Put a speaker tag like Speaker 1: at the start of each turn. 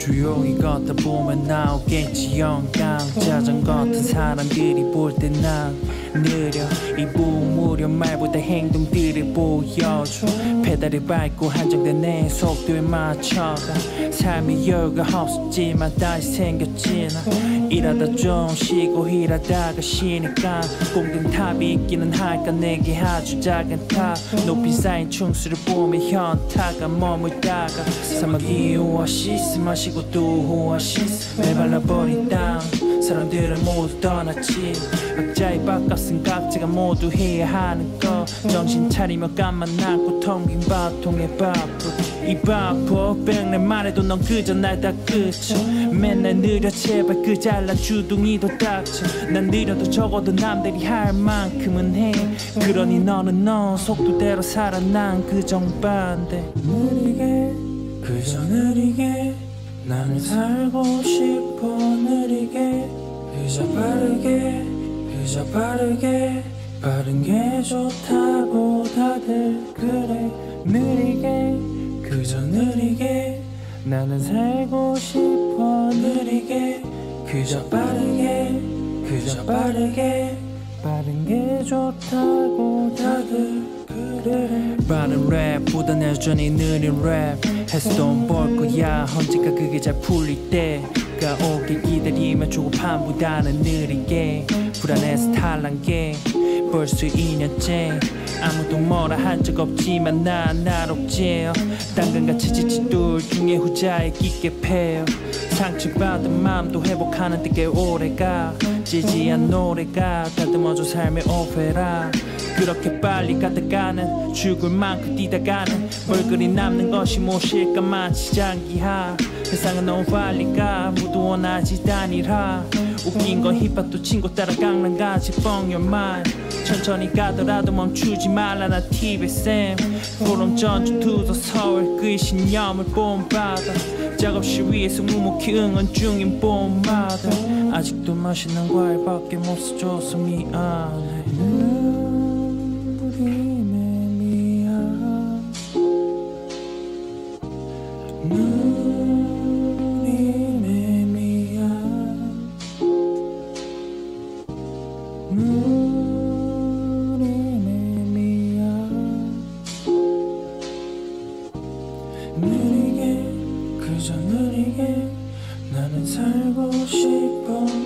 Speaker 1: 조용히 걷다 보면 나오겠지 영감. 자전거 탄 사람들이 볼 때 난 느려. 이 무려 말보다 행동들을 보여줘. 페달을 밟고 한정된 내 속도에 맞춰가. 삶의 여유가 없었지만 다시 생겼지 나. 일하다 좀 쉬고 일하다가 쉬니까 공든 탑이 있기는 할까. 내게 아주 작은 탑 높이 쌓인 충수를 보며 현타가 머물다가 사막이 오아시스 마시고 또 오아시스 메발라버린 땅 사람들은 모두 떠났지. 각자의 밥값은 각자가 모두 해야 하는 거. 정신 차리며 깜만 안고 텅 빈 밥통에 바쁘. 이 바빠 백날만 해도 넌 그저 날 다 그쳐. 맨날 느려 제발 그 잘난 주둥이도 닥쳐. 난 느려도 적어도 남들이 할 만큼은 해. 그러니 너는 너 속도대로 살아. 난 그 정반대. 느리게 그저 느리게 나는 살고 싶어. 느리게 그저 빠르게 그저 빠르게 빠른 게 좋다고 다들 그래. 느리게 그저 느리게 나는 살고 싶어. 느리게 그저 빠르게 그저 빠르게 빠른 게 좋다고 다들 그래. 빠른 랩보단 여전히 느린 랩 해서 돈 벌 거야. 언젠가 그게 잘 풀릴 때가 오길 기다리며 조급함보다는 느리게 불안해서 탈난 게 벌써 2년째. 아무도 뭐라 한 적 없지만 난 나롭지요. 당근같이 지친 둘 중에 후자에 깊게 패요. 상처받은 마음도 회복하는 데 꽤 오래가. 지지한 노래가 다듬어줘 삶의 오페라. 그렇게 빨리 갔다가는 죽을 만큼 뛰다가는 얼굴이 남는 것이 무엇일까만치 장기하. 세상은 너무 빨리 가 모두 원하지 단일화. 웃긴 건 힙합도 친구 따라 강남까지 뻥 your mind. 천천히 가더라도 멈추지 말라 나 TV쌤. 보름 전주 투도 서울 그의 신념을 본받아. 작업실 위에서 묵묵히 응원 중인 봄마다. 아직도 맛있는 과일밖에 못 사줘서 미안해. 느리게 그저 느리게 나는 살고 싶어.